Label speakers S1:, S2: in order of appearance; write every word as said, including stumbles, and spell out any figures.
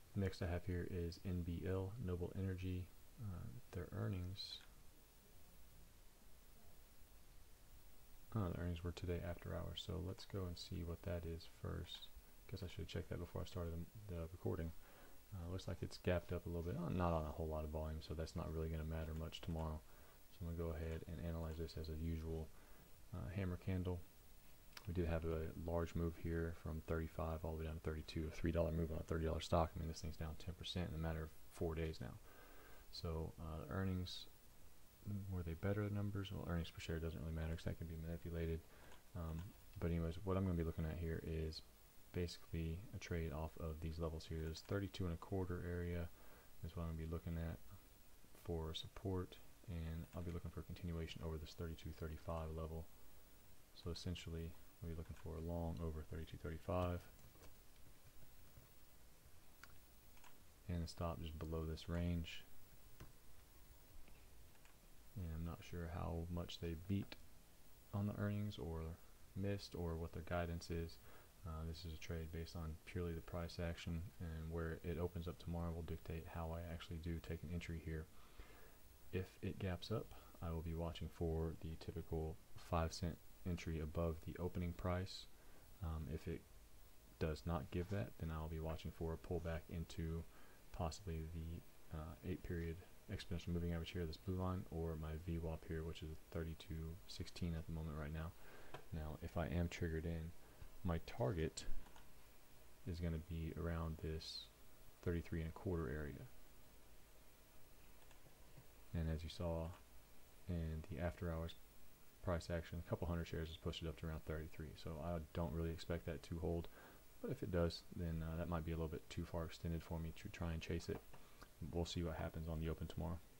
S1: Next I have here is N B L, Noble Energy. Uh, their earnings, oh, the earnings were today after hours. So let's go and see what that is first. Guess I should have checked that before I started the, the recording. Uh, looks like it's gapped up a little bit, oh, not on a whole lot of volume, so that's not really going to matter much tomorrow. So I'm going to go ahead and analyze this as a usual uh, hammer candle. We did have a large move here from thirty-five all the way down to thirty-two, a three dollar move on a thirty dollar stock. I mean, this thing's down ten percent in a matter of four days now. So uh, the earnings, were they better numbers? Well, earnings per share doesn't really matter because that can be manipulated. Um, but anyways, what I'm going to be looking at here is basically a trade off of these levels here. This thirty-two and a quarter area is what I'm going to be looking at for support, and I'll be looking for continuation over this thirty-two thirty-five level. So essentially, we'll be looking for a long over thirty-two thirty-five, and a stop just below this range. And I'm not sure how much they beat on the earnings or missed, or what their guidance is. Uh, this is a trade based on purely the price action, and where it opens up tomorrow will dictate how I actually do take an entry here. If it gaps up, I will be watching for the typical five cent entry above the opening price. Um, if it does not give that, then I'll be watching for a pullback into possibly the uh, eight period exponential moving average here, this blue line, or my V WAP here, which is thirty-two sixteen at the moment right now. Now, if I am triggered in, my target is going to be around this thirty-three and a quarter area. And as you saw in the after hours price action, a couple hundred shares has pushed it up to around thirty-three. So I don't really expect that to hold. But if it does, then uh, that might be a little bit too far extended for me to try and chase it. We'll see what happens on the open tomorrow.